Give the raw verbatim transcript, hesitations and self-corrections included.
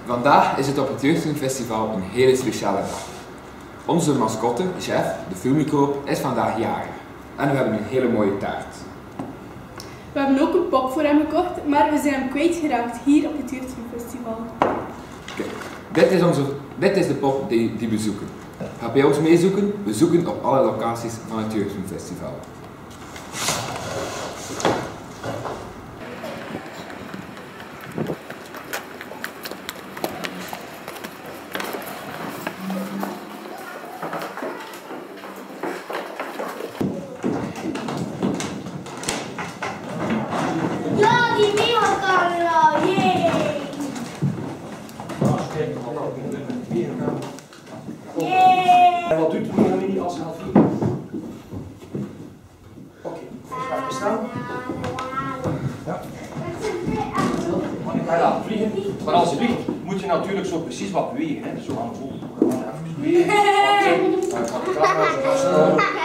Vandaag is het Auteursfilmfestival een hele speciale dag. Onze mascotte, Chef, de filmmicroop, is vandaag jarig. En we hebben een hele mooie taart. We hebben ook een pop voor hem gekocht, maar we zijn hem kwijtgeraakt hier op het Auteursfilmfestival. Kijk, dit is, onze, dit is de pop die, die we zoeken. Ga bij ons meezoeken? We zoeken op alle locaties van het Auteursfilmfestival. Ja, die wereldcamera, jee! Jee! En wat doet de mini als ze gaat vliegen? Oké, ga je staan? Ja. Ik ga je laten vliegen, maar als je vliegt moet je natuurlijk zo precies wat bewegen, hè? Zo aan de voet. Even bewegen, dan gaat de camera zo vast.